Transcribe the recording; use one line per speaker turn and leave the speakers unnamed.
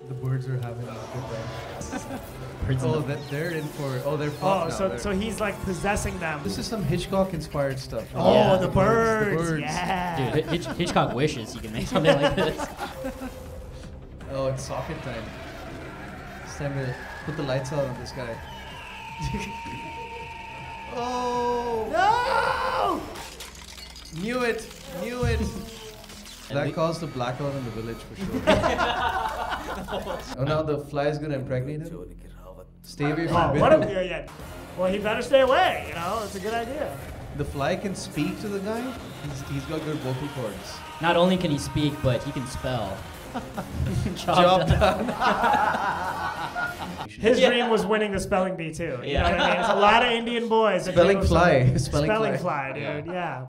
The birds are having a good day.
Oh,
they're in for. Oh, they're fucked now.
So he's like possessing them.
This is some Hitchcock-inspired stuff.
Oh,
Yeah.
the birds.
The birds.
Yeah.
Dude, Hitchcock wishes he could make something like this.
Oh, it's socket time. It's time to put the lights out on this guy. Oh!
No!
Knew it! That caused a blackout in the village for sure. Oh, now the fly is gonna impregnate him? Stay away from Bindu.
Well, he better stay away, it's a good idea.
The fly can speak to the guy? He's got good vocal cords.
Not only can he speak, but he can spell.
Job done.
His dream was winning the spelling bee too. You know what I mean? It's a lot of Indian boys.
Spelling fly.
Spelling fly, dude. Yeah.